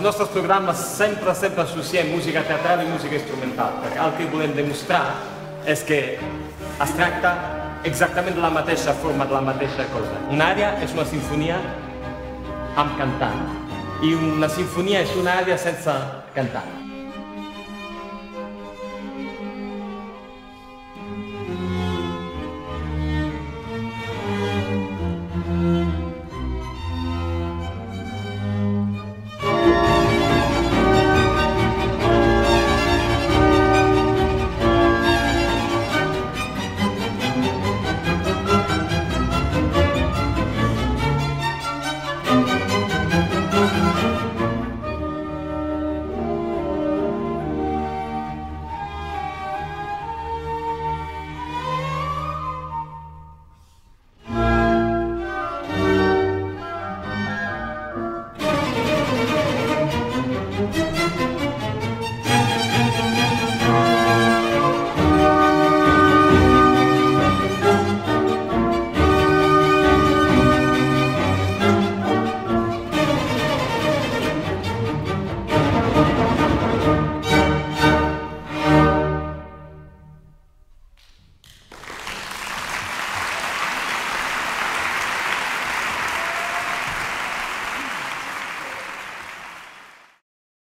nostres programes sempre associem música teatral i música instrumental, perquè el que volem demostrar és que es tracta exactament de la mateixa forma, de la mateixa cosa. Una àrea és una sinfonia amb cantant i una sinfonia és una àrea sense cantant.